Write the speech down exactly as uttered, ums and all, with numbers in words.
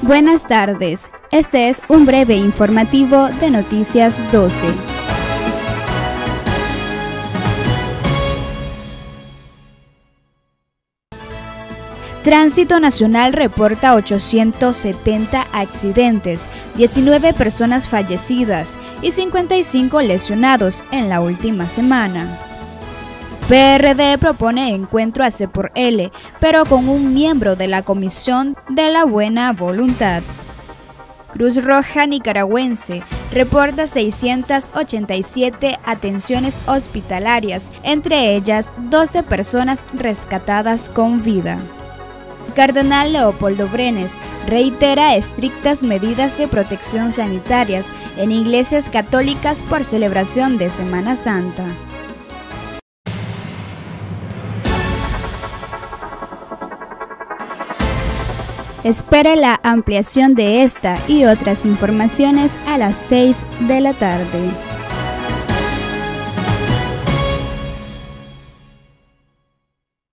Buenas tardes, este es un breve informativo de Noticias doce. Tránsito Nacional reporta ochocientos setenta accidentes, diecinueve personas fallecidas y cincuenta y cinco lesionados en la última semana. P R D propone encuentro a C por L, pero con un miembro de la Comisión de la Buena Voluntad. Cruz Roja Nicaragüense reporta seiscientas ochenta y siete atenciones hospitalarias, entre ellas doce personas rescatadas con vida. Cardenal Leopoldo Brenes reitera estrictas medidas de protección sanitarias en iglesias católicas por celebración de Semana Santa. Espere la ampliación de esta y otras informaciones a las seis de la tarde.